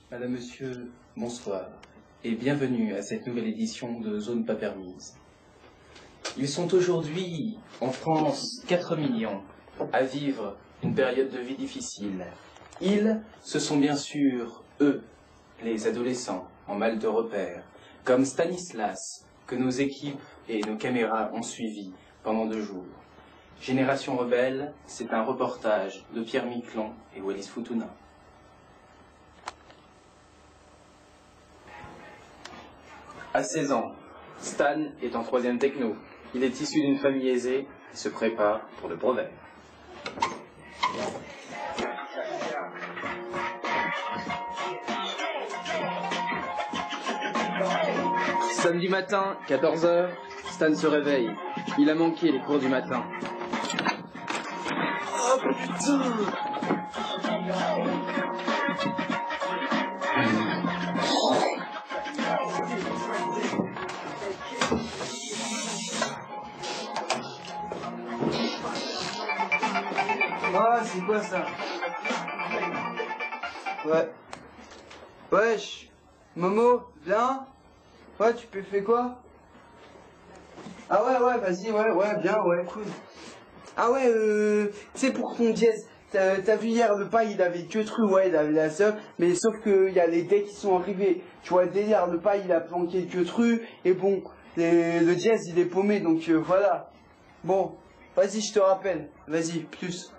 Madame, Monsieur, bonsoir, et bienvenue à cette nouvelle édition de Zone pas permise. Ils sont aujourd'hui, en France, 4 millions à vivre une période de vie difficile. Ils, ce sont bien sûr eux, les adolescents, en mal de repère, comme Stanislas, que nos équipes et nos caméras ont suivi pendant 2 jours. Génération Rebelle, c'est un reportage de Pierre Miquelon et Wallis Futuna. À 16 ans, Stan est en 3e techno. Il est issu d'une famille aisée et se prépare pour le brevet. Samedi matin, 14 h, Stan se réveille. Il a manqué les cours du matin. Oh putain! Ah, c'est quoi ça? Ouais. Wesh. Momo, viens. Ouais, tu peux faire quoi? Ah ouais, vas-y, ouais, bien, ouais, cool. Ah ouais, tu sais, pour ton dièse, t'as vu hier, le pas, il avait que truc, ouais, il avait la sœur, mais sauf que y a les decks qui sont arrivés. Tu vois, hier, le pas, il a planqué que truc, et bon, le dièse, il est paumé, donc voilà. Bon, vas-y, je te rappelle. Vas-y, plus.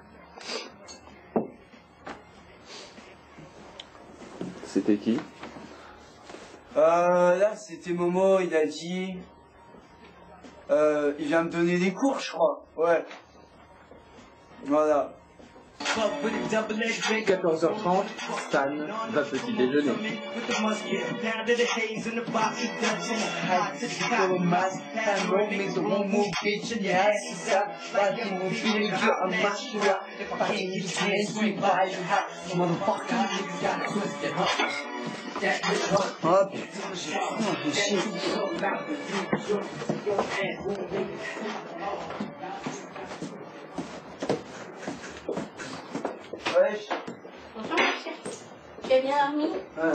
C'était qui? Là, c'était Momo, il a dit... il vient me donner des cours, je crois. Ouais. Voilà. 14h30, Stan va petit déjeuner. Oh putain, j'ai faim, un chier. Wesh. Bonjour mon cher. Tu as bien dormi?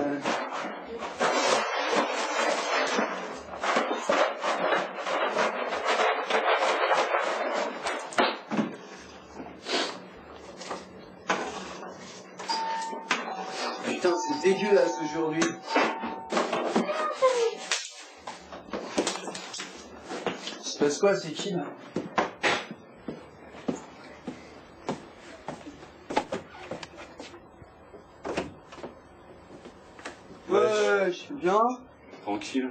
Putain, c'est dégueulasse aujourd'hui. Il se passe quoi, c'est qui là? Ouais, je suis bien. Tranquille.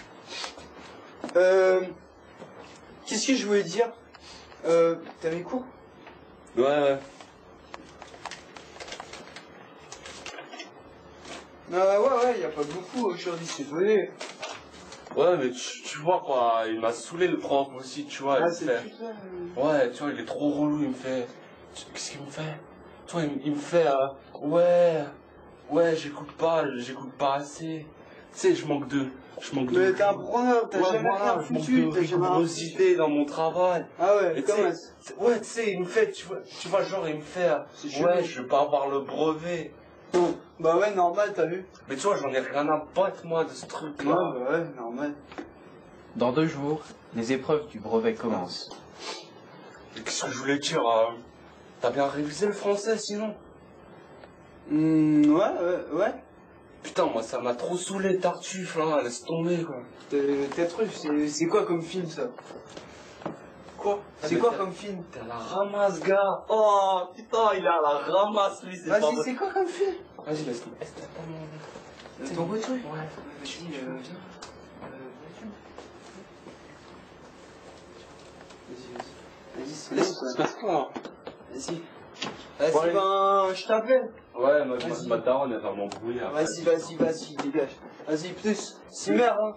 Qu'est-ce que je voulais dire? T'avais cours? Ouais. Ouais, y a pas beaucoup aujourd'hui, c'est vrai. Ouais, mais tu vois quoi, il m'a saoulé le prof aussi, tu vois. Ah, il c'est fait... tout ça. Ouais, tu vois, il est trop relou, il me fait... Qu'est-ce qu'il me fait? Tu vois, il me fait... Ouais, j'écoute pas assez. Tu sais, je manque de... Mais t'es un branleur, t'as jamais rien foutu, t'as jamais rien idées dans mon travail. Ah ouais, comment ça? Ouais, tu sais, il me fait, tu vois, genre, il me fait... Ouais, je vais pas avoir le brevet. Bah ouais, normal, t'as vu? Mais tu vois, j'en ai rien à battre, moi, de ce truc-là. Ouais, normal. Dans 2 jours, les épreuves du brevet commencent. Et qu'est-ce que je voulais dire? T'as bien révisé le français, sinon? Ouais. Putain, moi, ça m'a trop saoulé, Tartuffe, là, laisse tomber, quoi. T'as truc, c'est quoi comme film, ça? Quoi? C'est quoi comme film? T'es à la ramasse, gars. Oh, putain, il est à la ramasse, lui, c'est pas Vas-y, vrai. c'est quoi comme film? Vas-y, laisse tomber. Ton beau truc? Ouais. Vas-y, c'est bon, C'est pas quoi? Vas-y. Ouais. Vas-y, ben, je t'appelle. Ouais, Vas-y. ma daronne, elle va m'embrouiller. après. Vas-y, dégage. Vas-y, plus. Cimer, hein.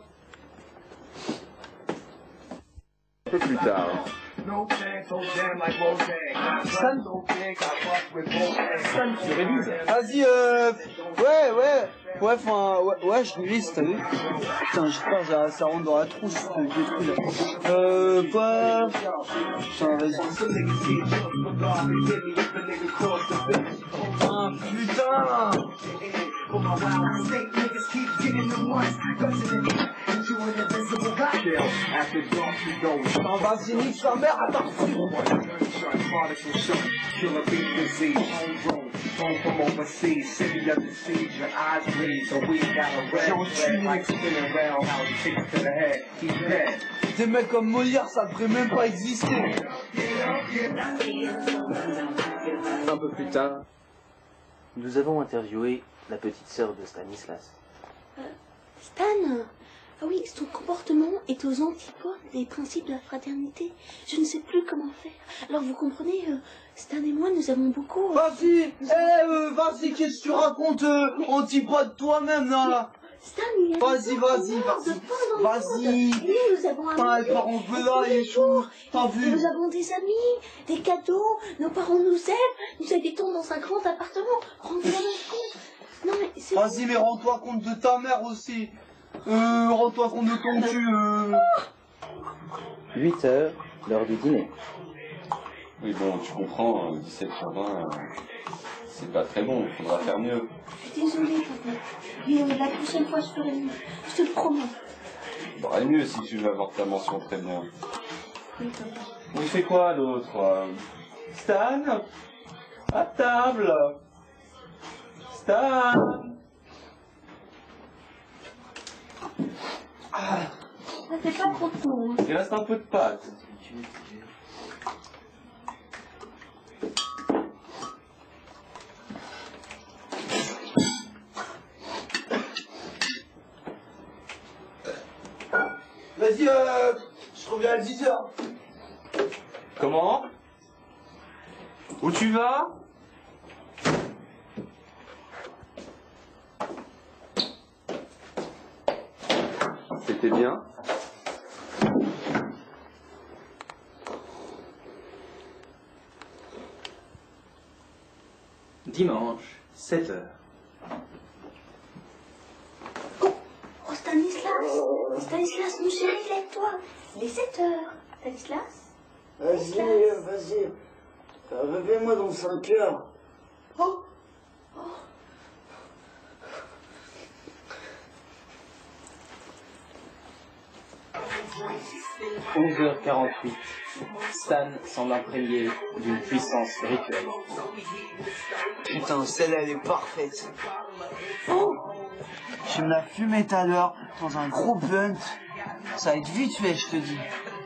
Un peu plus tard. Tu révises? Vas-y, ouais, je révise, t'as vu? Putain, j'espère que ça rentre dans la trousse, ce truc là. Quoi? Putain, vas-y. Ah, putain! Non, vas-y, nique sa mère, attends. Des mecs comme Molière, ça devrait même pas exister. Un peu plus tard, nous avons interviewé la petite sœur de Stanislas. Stan, ah oui, son comportement est aux antipodes des principes de la fraternité. Je ne sais plus comment faire. Alors vous comprenez, Stan et moi, nous avons beaucoup... Vas-y, vas-y, qu'est-ce que tu racontes, antipode toi-même, là. Stan, il y a Vas-y, vas-y. Nous avons un Pas être en là et tout, t'as vu. Nous avons des amis, des cadeaux, nos parents nous aiment, nous habitons dans un grand appartement. Rendez-vous compte. Non mais c'est... Vas-y, mais rends-toi compte de ta mère aussi. Rends-toi compte de ton cul. 8 heures, l'heure du dîner. Oui, bon, tu comprends, 17h20, c'est pas très bon, il faudra faire mieux. Je suis désolée, papa. Mais la prochaine fois, je ferai mieux. Je te le promets. Il faudra mieux si tu veux avoir ta mention très bien. Oui, papa. Il fait quoi l'autre Stan À table Stan Ça fait pas trop tôt. Hein. Il reste un peu de pâte. Vas-y, je reviens à 10h. Comment Où tu vas C'était bien. Dimanche, 7h. Oh, Stanislas! Stanislas, mon chéri, lève-toi! Il est 7 heures. Stanislas? Vas-y. Réveille-moi dans 5 heures. Oh! 11h48. Stan semble imprégné d'une puissance rituelle. Putain, celle-là, elle est parfaite. Oh, je me la fumée tout à l'heure dans un gros blunt. Ça va être vite fait, je te dis.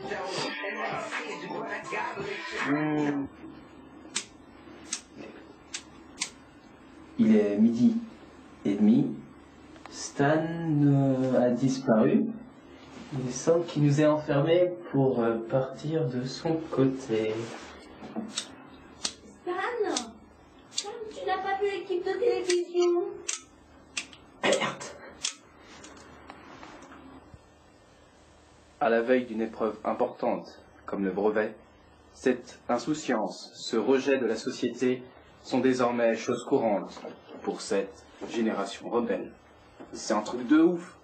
Il est 12h30. Stan a disparu. Il semble qu'il nous est enfermés pour partir de son côté. Stan? Stan, tu n'as pas vu l'équipe de télévision? Merde. À la veille d'une épreuve importante, comme le brevet, cette insouciance, ce rejet de la société sont désormais choses courantes pour cette génération rebelle. C'est un truc de ouf.